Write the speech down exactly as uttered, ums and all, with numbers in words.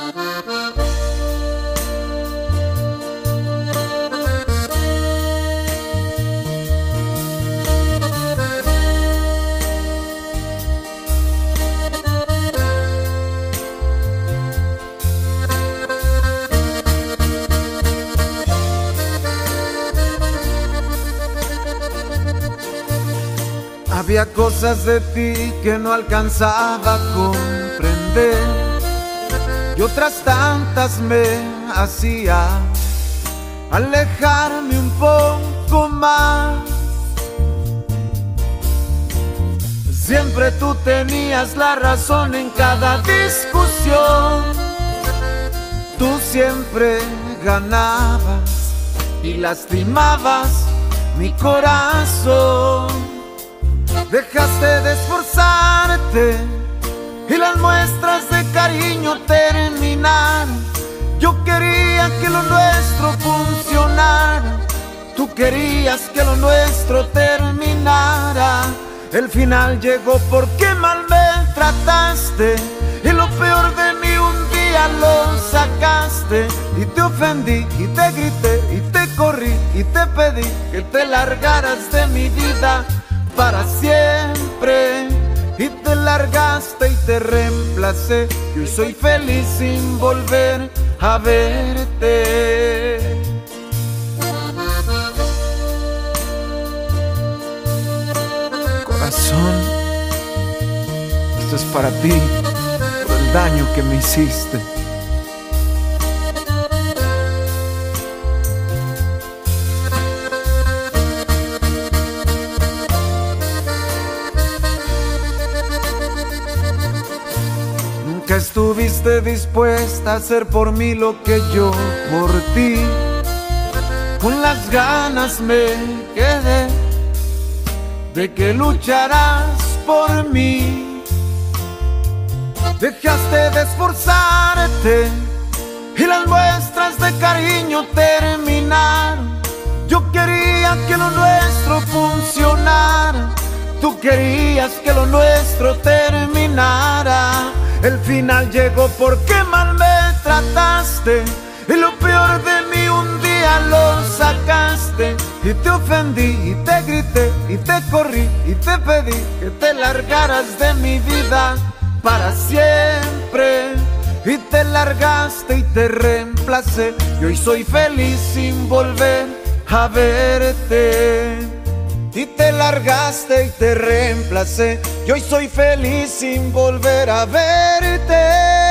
Había cosas de ti que no alcanzaba a comprender y otras tantas me hacía alejarme un poco más. Siempre tú tenías la razón en cada discusión, tú siempre ganabas y lastimabas mi corazón. Dejaste de esforzarte y las muestras de cariño terminaron. Yo quería que lo nuestro funcionara, tú querías que lo nuestro terminara. El final llegó porque mal me trataste y lo peor de mí un día lo sacaste. Y te ofendí y te grité y te corrí y te pedí que te largaras de mi vida para siempre, y te largaste y te reemplacé. Y hoy soy feliz sin volver a verte. Corazón, esto es para ti, por el daño que me hiciste. Nunca estuviste dispuesta a hacer por mí lo que yo por ti. Con las ganas me quedé de que lucharás por mí. Dejaste de esforzarte y las muestras de cariño terminaron. Yo quería que lo nuestro funcionara, tú querías que lo nuestro terminara. El final llegó porque mal me trataste y lo peor de mí un día lo sacaste. Y te ofendí y te grité y te corrí y te pedí que te largaras de mi vida para siempre. Y te largaste y te reemplacé. Y hoy soy feliz sin volver a verte. Y te largaste y te reemplacé. Y hoy soy feliz sin volver a verte.